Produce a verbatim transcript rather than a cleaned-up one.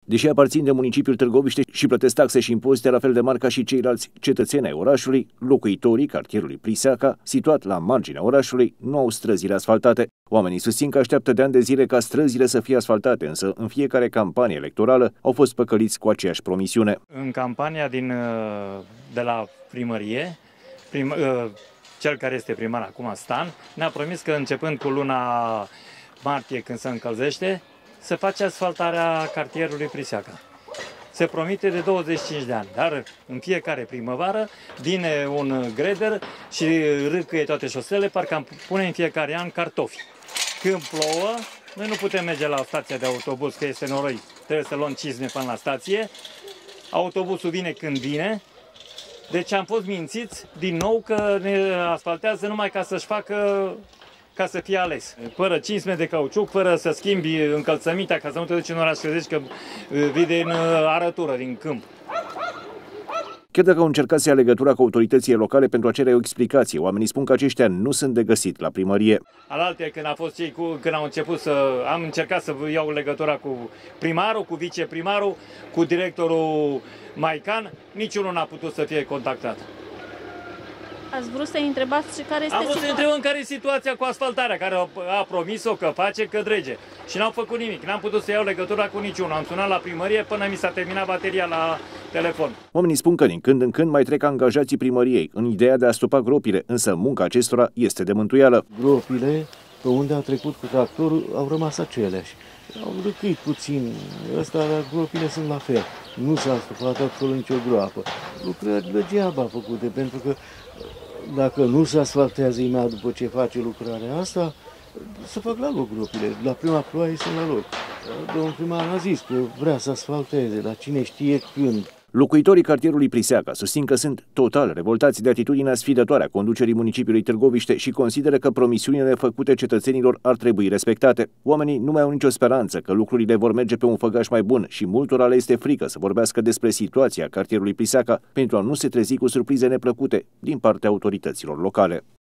Deși aparțin de municipiul Târgoviște și plătesc taxe și impozite la fel de mari ca și ceilalți cetățeni ai orașului, locuitorii cartierului Priseaca, situat la marginea orașului, nu au străzile asfaltate. Oamenii susțin că așteaptă de ani de zile ca străzile să fie asfaltate, însă în fiecare campanie electorală au fost păcăliți cu aceeași promisiune. În campania din, de la primărie, prim, cel care este primar acum, Stan, ne-a promis că începând cu luna martie, când se încălzește, să face asfaltarea cartierului Priseaca. Se promite de douăzeci și cinci de ani, dar în fiecare primăvară vine un greder și râcăie toate șoselele, parcă am pune în fiecare an cartofi. Când plouă, noi nu putem merge la stația de autobuz, că este noroi, trebuie să luăm cizme până la stație. Autobuzul vine când vine, deci am fost mințiți din nou că ne asfaltează numai ca să-și facă, ca să fie ales. Fără cizme de cauciuc, fără să schimbi încălțămintea, ca să nu te duci în oraș și zici că vii din arătură, din câmp. Chiar dacă au încercat să ia legătura cu autoritățile locale pentru a cere o explicație, oamenii spun că aceștia nu sunt de găsit la primărie. Alaltă, când a fost cei cu, când au început să am încercat să iau legătura cu primarul, cu viceprimarul, cu directorul Maican, niciunul n-a putut să fie contactat. Ați vrut să-i întrebați care este situația? Am vrut să întrebăm care e situația cu asfaltarea, care a promis-o că face, că drege. Și n-au făcut nimic. N-am putut să iau legătura cu niciunul. Am sunat la primărie până mi s-a terminat bateria la telefon. Oamenii spun că din când în când mai trec angajații primăriei în ideea de a stopa gropile, însă munca acestora este de mântuială. Gropile, pe unde a trecut cu tractorul, au rămas aceleași. Au râcâit puțin. Ăsta, gropile sunt la fel. Nu s-a stopat absolut nicio groapă. Lucrări degeaba făcute, pentru că dacă nu se asfaltează imediat după ce face lucrarea asta, să fac la loc gropile. La prima ploaie sunt la loc. Domnul primar a zis că vrea să asfalteze, dar cine știe când. Locuitorii cartierului Priseaca susțin că sunt total revoltați de atitudinea sfidătoare a conducerii municipiului Târgoviște și consideră că promisiunile făcute cetățenilor ar trebui respectate. Oamenii nu mai au nicio speranță că lucrurile vor merge pe un făgaș mai bun și multora le este frică să vorbească despre situația cartierului Priseaca pentru a nu se trezi cu surprize neplăcute din partea autorităților locale.